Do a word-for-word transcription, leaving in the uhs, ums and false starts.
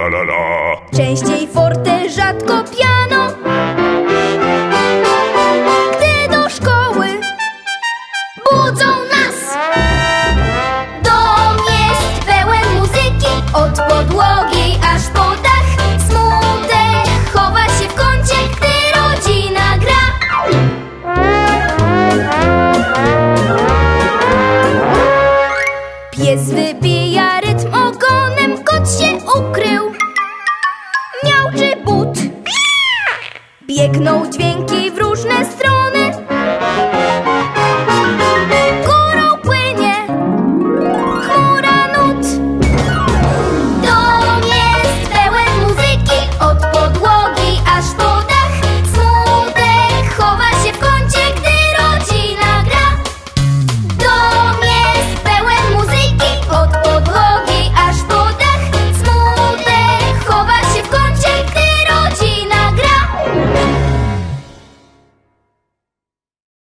la la la. Częściej forte, rzadko piano. Gdy do szkoły budzą nas. Dom jest pełen muzyki, od podłogi aż po dach. Smutek chowa się w kącie, gdy rodzina gra. Pies wybija rytm ogonem, kot się ukrył. Miauczy but. Biegną dźwięki w różne strony.